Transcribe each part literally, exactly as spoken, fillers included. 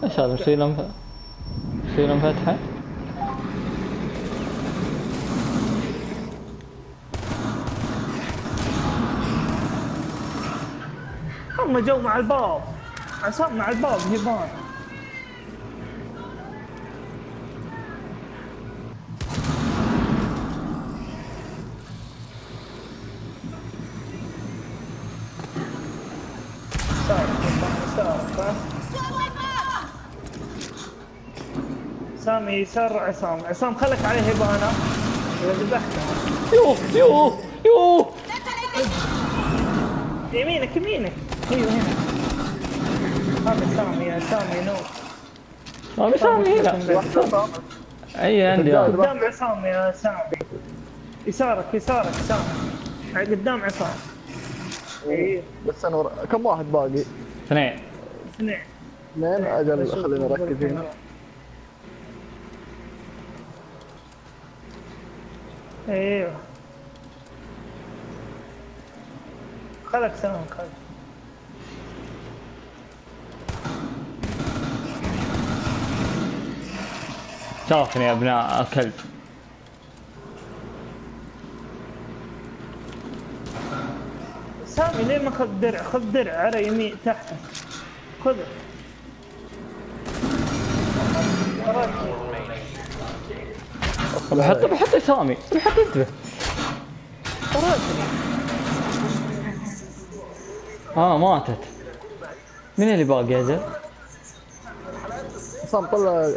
ايش هذا مسوي لهم مسوي لهم فتحة؟ هم جو مع الباب، عصام مع الباب هيبان. سامي يسار عصام، عصام خلك عليه هبانة إذا ذبحته. يوه يوه يوه يمينك يمينك، ايوه هنا. هذا سامي يا سامي نو. سامي سامي هنا. اي عندي هذا. قدام عصام يا سامي. يسارك يسارك سامي. قدام عصام. ايه بس انا ور... كم واحد باقي؟ اثنين. اثنين. اثنين اجل خلينا نركز هنا. ايوه خلك سامي خلك. شافني يا ابناء الكلب. سامي ليه ما خذ درع؟ خذ درع على يمين تحت. خذه. بحط بحط سامي بحط انتبه. اه ماتت. مين اللي باقي يا زلمه؟ عصام طلع.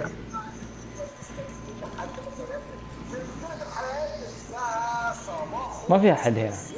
ما في احد هنا.